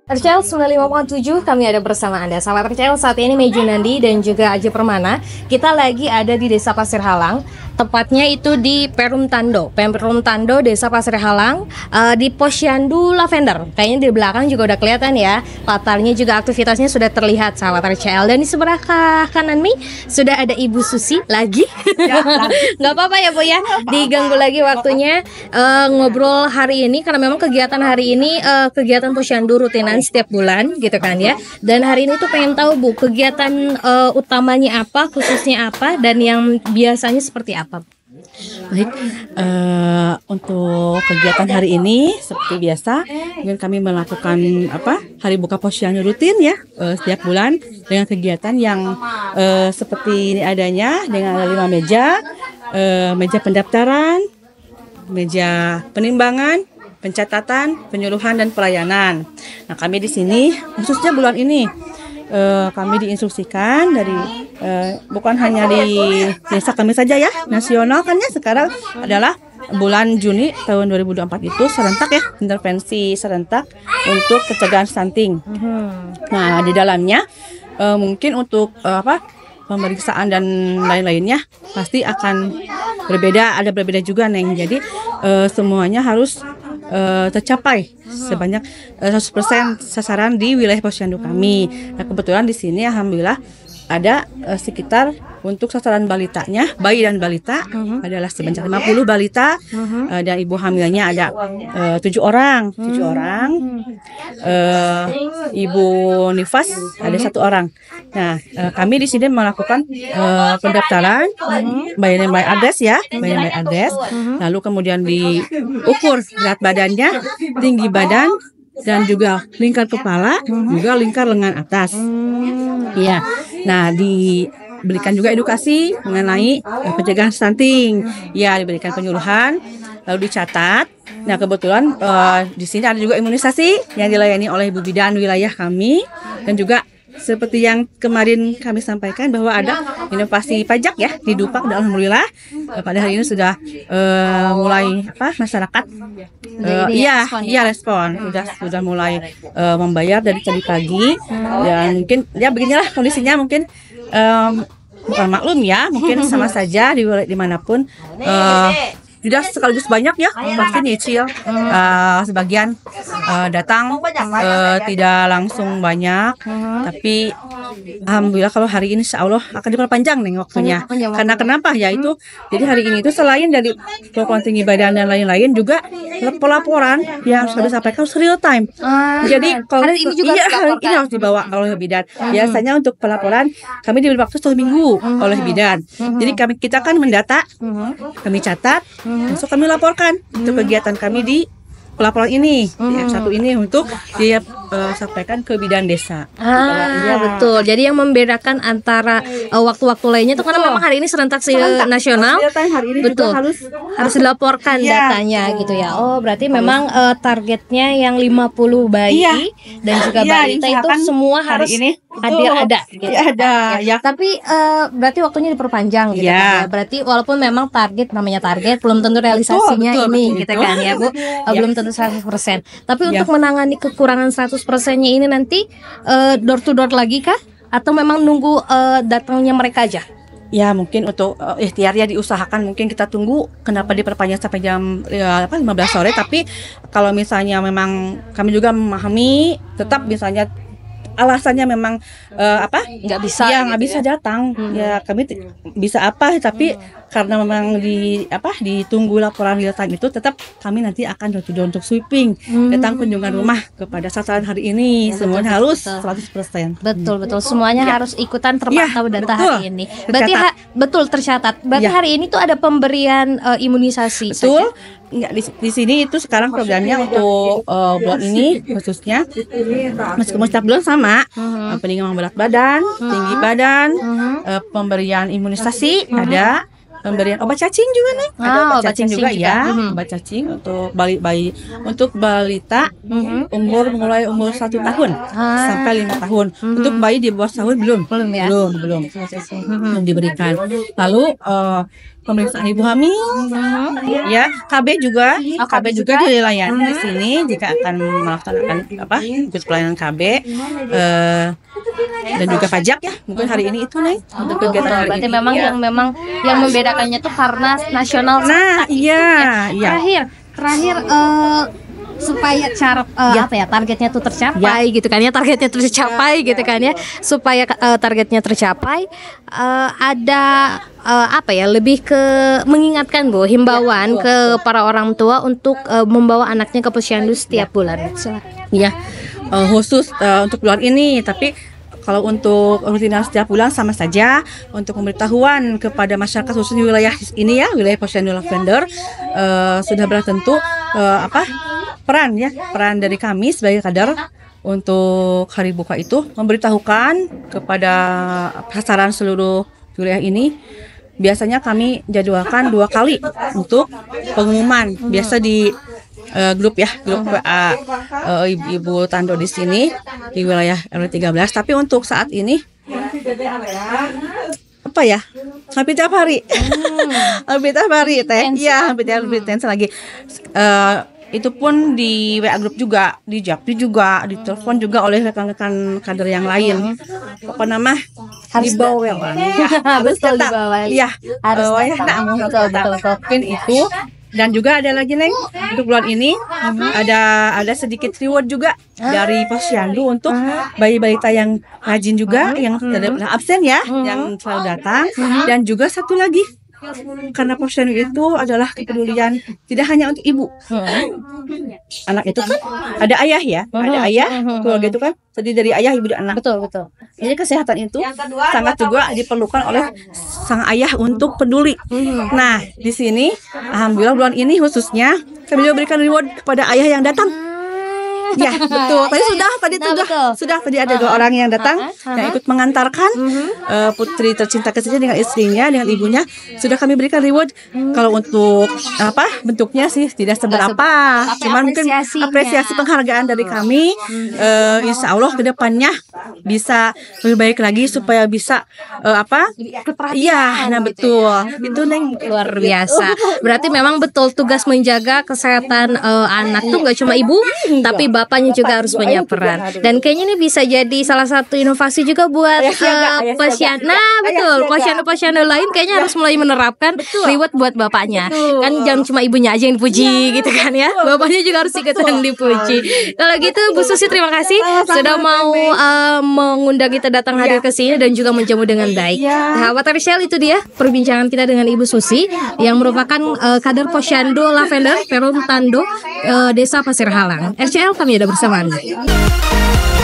RCL 95.7, kami ada bersama Anda. Sahabat RCL, saat ini Meju Nandi dan juga Aji Permana. Kita lagi ada di Desa Pasir Halang. Tepatnya itu di Perum Tando, Desa Pasir Halang, di Posyandu Lavender. Kayaknya di belakang juga udah kelihatan ya. Latarnya juga aktivitasnya sudah terlihat, sahabat RCL. Dan di sebelah kanan nih sudah ada Ibu Susi lagi. Ya, nggak apa-apa ya Bu ya, diganggu lagi waktunya ngobrol hari ini karena memang kegiatan hari ini kegiatan Posyandu rutinan setiap bulan gitu kan ya. Dan hari ini tuh pengen tahu Bu, kegiatan utamanya apa, khususnya apa, dan yang biasanya seperti apa? Baik, untuk kegiatan hari ini seperti biasa, kami melakukan hari buka posyandu rutin ya setiap bulan dengan kegiatan yang seperti ini adanya, dengan ada 5 meja, meja pendaftaran, meja penimbangan, pencatatan, penyuluhan dan pelayanan. Nah, kami di sini khususnya bulan ini kami diinstruksikan dari bukan hanya di desa kami saja ya, nasional kan ya, sekarang adalah bulan Juni tahun 2024 itu serentak ya, intervensi serentak untuk pencegahan stunting. Nah, di dalamnya mungkin untuk pemeriksaan dan lain-lainnya pasti akan berbeda, ada berbeda juga Neng. Jadi semuanya harus tercapai sebanyak 100% sasaran di wilayah posyandu kami. Nah, kebetulan di sini alhamdulillah ada sekitar untuk sasaran balitanya, bayi dan balita adalah sebanyak 50 balita, dan ibu hamilnya ada 7 orang, ibu nifas ada 1 orang. Nah, kami di sini melakukan pendaftaran by name by address ya, lalu kemudian diukur berat badannya, tinggi badan, dan juga lingkar kepala, juga lingkar lengan atas. Iya. Nah, diberikan juga edukasi mengenai pencegahan stunting. Ya, diberikan penyuluhan, lalu dicatat. Nah, kebetulan di sini ada juga imunisasi yang dilayani oleh Ibu Bidan wilayah kami, dan juga seperti yang kemarin kami sampaikan bahwa ada inovasi pajak ya di Dupak. Alhamdulillah pada hari ini sudah mulai masyarakat respon sudah mulai membayar dari tadi pagi, dan mungkin ya beginilah kondisinya, mungkin bukan maklum ya, mungkin sama saja dimanapun sudah sekaligus banyak ya pasti nyicil, sebagian datang tidak langsung banyak, tapi alhamdulillah kalau hari ini insya Allah akan diperpanjang nih waktunya. Karena kenapa ya itu, jadi hari ini itu selain dari pelaporan tinggi badan dan lain-lain, juga pelaporan yang harus disampaikan real time. Jadi kalau hari ini juga hari ini harus dibawa oleh bidan. Biasanya untuk pelaporan kami diberi waktu 1 minggu oleh bidan. Jadi kita kan mendata, kami catat, langsung kami laporkan untuk kegiatan kami di pelaporan ini, yang satu ini untuk dia sampaikan ke bidan desa. Betul. Jadi yang membedakan antara waktu-waktu lainnya itu karena memang hari ini serentak nasional. Hari ini betul. Juga harus dilaporkan datanya gitu ya. Oh, berarti memang targetnya yang 50 bayi dan juga balita itu semua harus ada gitu. Ada ya. Tapi berarti waktunya diperpanjang gitu kan ya. Berarti walaupun memang namanya target belum tentu realisasinya betul, gitu kan ya Bu. Belum tentu 100%. Tapi untuk menangani kekurangan 100%-nya ini nanti door to door lagi kah? Atau memang nunggu datangnya mereka aja? Ya, mungkin untuk ikhtiarnya diusahakan, mungkin kita tunggu kenapa diperpanjang sampai jam 15 sore. Tapi kalau misalnya memang kami juga memahami, tetap misalnya alasannya memang nggak bisa datang, ya kami bisa tapi karena memang ditunggu laporan real time itu, tetap kami nanti akan untuk sweeping, datang kunjungan rumah kepada sasaran hari ini, semuanya harus 100%. Betul, semuanya harus ikutan terpantau data hari ini. Berarti tercatat. Berarti hari ini tuh ada pemberian imunisasi. Betul. Enggak, di sini itu sekarang programnya untuk bulan ini khususnya meskipun setiap bulan sama, peningkatan berat badan, tinggi badan, pemberian imunisasi ada, pemberian obat cacing juga nih. Ada obat obat cacing juga cacing ya. juga. Obat cacing untuk bayi untuk balita mulai umur 1 tahun sampai 5 tahun. Untuk bayi di bawah tahun belum. Belum ya? Belum diberikan. Lalu pemeriksaan ibu hamil, ya KB juga, KB juga dilayani di sini jika akan melaksanakan ikut pelayanan KB dan juga pajak ya. Mungkin hari ini itu nih untuk kegiatan hari Berarti ini. memang Ya. yang membedakannya tuh karena nasional. Nah, iya. Terakhir supaya targetnya tuh tercapai gitu kan ya, supaya targetnya tercapai, ada lebih ke mengingatkan Bu, himbauan ke para orang tua untuk membawa anaknya ke posyandu setiap bulan. Silakan. Ya, khusus untuk bulan ini, tapi kalau untuk rutinitas setiap bulan sama saja untuk pemberitahuan kepada masyarakat khusus di wilayah ini ya, wilayah Posyandu Lavender, sudah tentu peran dari kami sebagai kader untuk hari buka itu memberitahukan kepada sasaran seluruh wilayah ini. Biasanya kami jadwalkan 2 kali untuk pengumuman, biasa di grup WA Ibu Tando di sini di wilayah RW 13. Tapi untuk saat ini hampir tiap hari teh. Iya, hampir tiap hari intens lagi. Itu pun di WA grup juga, di Japri juga, di telepon juga oleh rekan-rekan kader yang lain. Apa nama? Harus dibawel. Betul, dibawel. Iya, Harus betul. mungkin itu. Dan juga ada lagi Neng, untuk bulan ini ada sedikit reward juga dari Posyandu untuk bayi balita yang rajin juga, yang tidak pernah absen ya, yang selalu datang. Dan juga satu lagi, karena Posyandu itu adalah kepedulian tidak hanya untuk ibu. Anak itu kan ada ayah ya, keluarga itu kan terdiri dari ayah, ibu, dan anak. Betul. Jadi kesehatan itu sangat juga diperlukan oleh sang ayah untuk peduli. Nah, di sini alhamdulillah bulan ini khususnya kami juga berikan reward kepada ayah yang datang. Ya, betul. Tadi ada 2 orang yang datang yang ikut mengantarkan putri tercinta kesayangan dengan istrinya, dengan ibunya. Sudah kami berikan reward. Kalau untuk bentuknya sih tidak seberapa, cuman mungkin apresiasi penghargaan dari kami. Insya Allah kedepannya bisa lebih baik lagi supaya bisa Iya, nah betul. Itu Neng Luar biasa. Berarti memang betul tugas menjaga kesehatan anak tuh nggak cuma ibu, tapi bapaknya juga harus punya peran. Dan kayaknya ini bisa jadi salah satu inovasi juga buat posyandu. Nah, betul. Posyandu lain kayaknya harus mulai menerapkan reward buat bapaknya. Kan jangan cuma ibunya aja yang dipuji gitu kan ya. Bapaknya juga harus ikutan dipuji. Kalau gitu Bu Susi, terima kasih sudah mau mengundang kita datang hadir ke sini dan juga menjamu dengan baik. Sahabat RCL, itu dia perbincangan kita dengan Ibu Susi yang merupakan kader Posyandu Lavender Perum Tando, Desa Pasir Halang. RCL, kami ada bersama Anda.